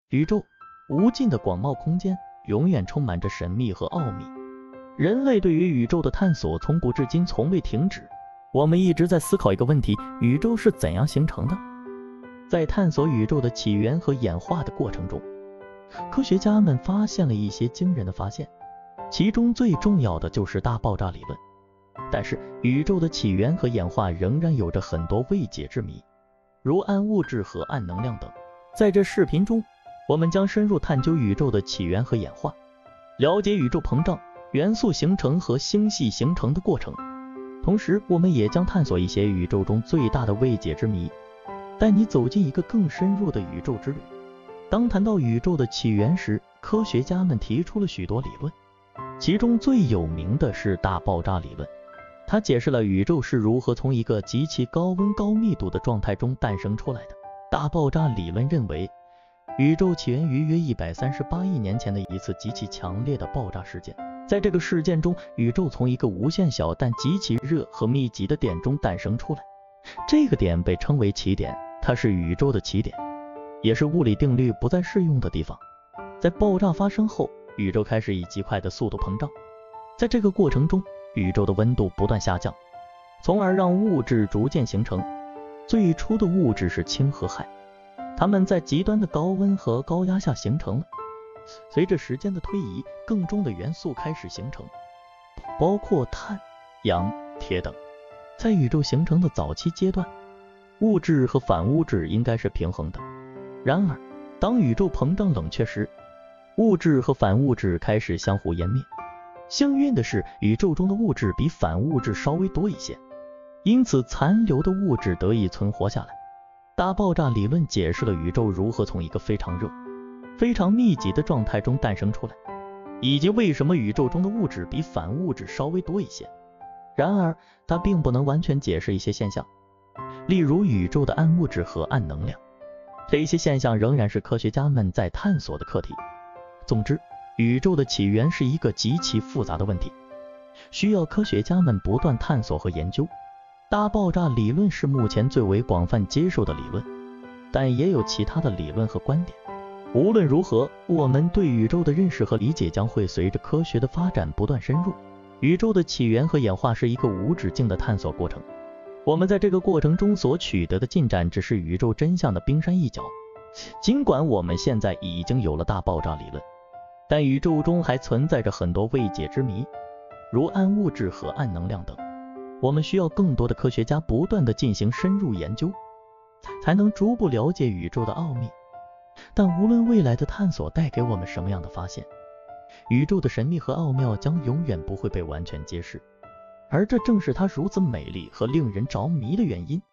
宇宙，无尽的广袤空间，永远充满着神秘和奥秘。人类对于宇宙的探索从古至今从未停止。我们一直在思考一个问题：宇宙是怎样形成的？在探索宇宙的起源和演化的过程中，科学家们发现了一些惊人的发现，其中最重要的就是大爆炸理论。但是，宇宙的起源和演化仍然有着很多未解之谜，如暗物质和暗能量等。在这视频中，我们将深入探究宇宙的起源和演化，了解宇宙膨胀、元素形成和星系形成的过程。同时，我们也将探索一些宇宙中最大的未解之谜，带你走进一个更深入的宇宙之旅。当谈到宇宙的起源时，科学家们提出了许多理论，其中最有名的是大爆炸理论。它解释了宇宙是如何从一个极其高温高密度的状态中诞生出来的。大爆炸理论认为，宇宙起源于约138亿年前的一次极其强烈的爆炸事件。在这个事件中，宇宙从一个无限小但极其热和密集的点中诞生出来，这个点被称为起点，它是宇宙的起点，也是物理定律不再适用的地方。在爆炸发生后，宇宙开始以极快的速度膨胀，在这个过程中，宇宙的温度不断下降，从而让物质逐渐形成。最初的物质是氢和氦，它们在极端的高温和高压下形成了。随着时间的推移，更重的元素开始形成，包括碳、氧、铁等。在宇宙形成的早期阶段，物质和反物质应该是平衡的。然而，当宇宙膨胀冷却时，物质和反物质开始相互湮灭。幸运的是，宇宙中的物质比反物质稍微多一些，因此残留的物质得以存活下来。大爆炸理论解释了宇宙如何从一个非常热、非常密集的状态中诞生出来，以及为什么宇宙中的物质比反物质稍微多一些。然而，它并不能完全解释一些现象，例如宇宙的暗物质和暗能量。这些现象仍然是科学家们在探索的课题。总之，宇宙的起源是一个极其复杂的问题，需要科学家们不断探索和研究。大爆炸理论是目前最为广泛接受的理论，但也有其他的理论和观点。无论如何，我们对宇宙的认识和理解将会随着科学的发展不断深入。宇宙的起源和演化是一个无止境的探索过程，我们在这个过程中所取得的进展只是宇宙真相的冰山一角。尽管我们现在已经有了大爆炸理论，但宇宙中还存在着很多未解之谜，如暗物质和暗能量等。我们需要更多的科学家不断地进行深入研究，才能逐步了解宇宙的奥秘。但无论未来的探索带给我们什么样的发现，宇宙的神秘和奥妙将永远不会被完全揭示，而这正是它如此美丽和令人着迷的原因。